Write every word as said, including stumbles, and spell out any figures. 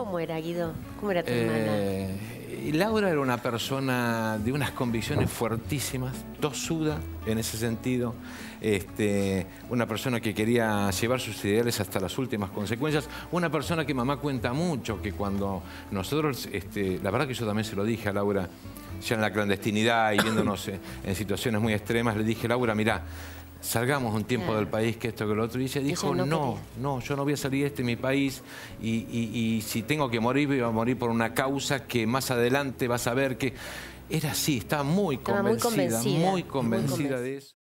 ¿Cómo era, Guido? ¿Cómo era tu hermana? Eh, Laura era una persona de unas convicciones fuertísimas, tosuda en ese sentido. Este, una persona que quería llevar sus ideales hasta las últimas consecuencias. Una persona que mamá cuenta mucho, que cuando nosotros, este, la verdad que yo también se lo dije a Laura, ya en la clandestinidad y viéndonos en situaciones muy extremas, le dije, Laura, mirá, salgamos un tiempo Claro. del país, que esto, que lo otro. Y ella dijo, Ella no no, quería. no, yo no voy a salir de este mi país y, y, y si tengo que morir, voy a morir por una causa que más adelante vas a ver que... Era así, estaba muy Estaba muy convencida, convencida, muy convencida muy convencida. de eso.